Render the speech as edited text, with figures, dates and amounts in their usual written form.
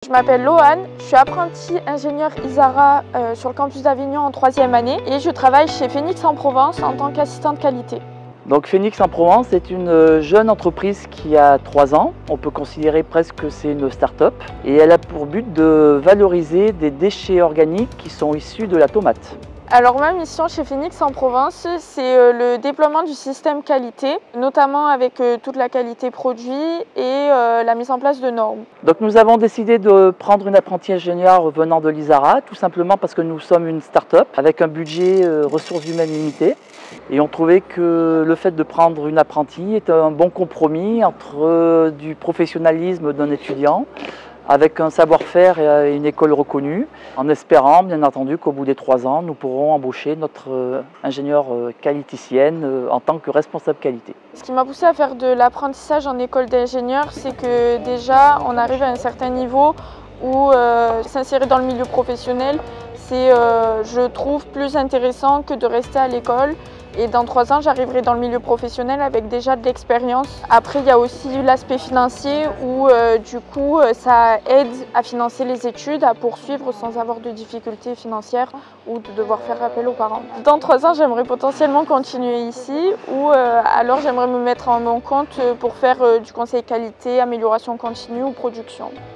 Je m'appelle Loane, je suis apprentie ingénieure ISARA sur le campus d'Avignon en 3e année et je travaille chez Phoenix en Provence en tant qu'assistante qualité. Donc Phoenix en Provence est une jeune entreprise qui a 3 ans. On peut considérer presque que c'est une start-up et elle a pour but de valoriser des déchets organiques qui sont issus de la tomate. Alors ma mission chez Phoenix en Provence, c'est le déploiement du système qualité, notamment avec toute la qualité produit et la mise en place de normes. Donc nous avons décidé de prendre une apprentie ingénieure venant de l'ISARA, tout simplement parce que nous sommes une start-up avec un budget ressources humaines limité. Et on trouvait que le fait de prendre une apprentie est un bon compromis entre du professionnalisme d'un étudiant avec un savoir-faire et une école reconnue, en espérant bien entendu qu'au bout des 3 ans, nous pourrons embaucher notre ingénieure qualiticienne en tant que responsable qualité. Ce qui m'a poussé à faire de l'apprentissage en école d'ingénieur, c'est que déjà on arrive à un certain niveau où s'insérer dans le milieu professionnel, c'est je trouve plus intéressant que de rester à l'école. Et dans 3 ans, j'arriverai dans le milieu professionnel avec déjà de l'expérience. Après, il y a aussi l'aspect financier où du coup, ça aide à financer les études, à poursuivre sans avoir de difficultés financières ou de devoir faire appel aux parents. Dans 3 ans, j'aimerais potentiellement continuer ici ou alors j'aimerais me mettre à mon compte pour faire du conseil qualité, amélioration continue ou production.